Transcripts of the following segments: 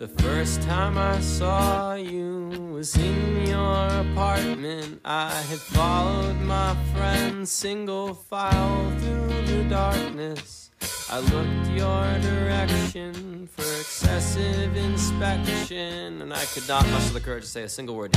The first time I saw you was in your apartment. I had followed my friend single file through the darkness. I looked your direction for excessive inspection, and I could not muster the courage to say a single word.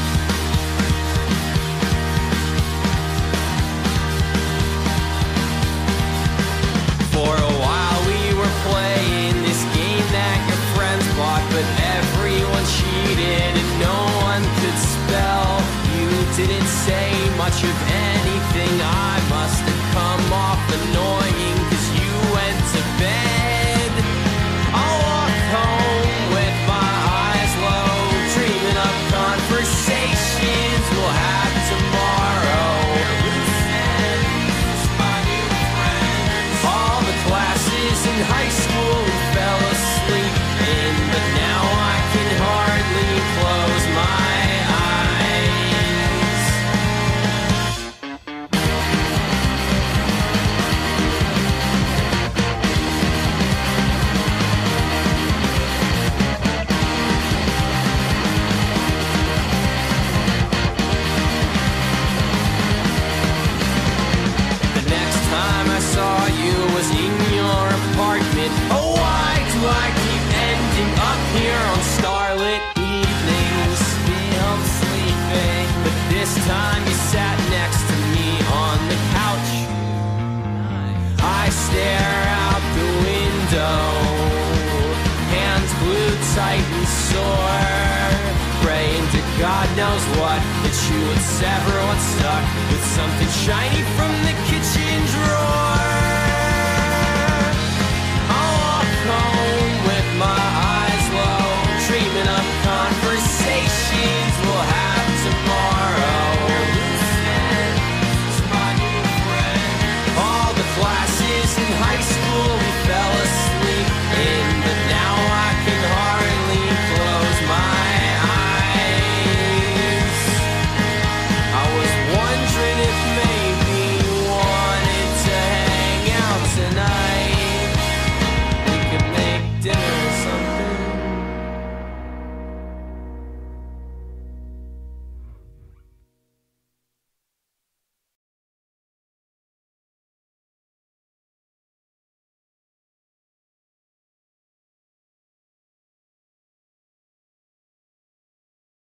For a while we were playing this game that your friends bought, but everyone cheated and no one could spell. You didn't say much of anything. I must have come off annoying 'cause you went to bed. I'll walk home with my eyes low, dreaming of conversations we'll have tomorrow. All the classes in high school we fell asleep in, but now I can hardly close my eyes. The next time I saw you was in your apartment. Oh, why do I keep ending up here on starlit evenings? Still sleeping, but this time you sat next to me on the couch. I stare out the window, hands glued tight and sore, praying to God knows what, that you would sever what's stuck with something shiny from the kitchen drawer.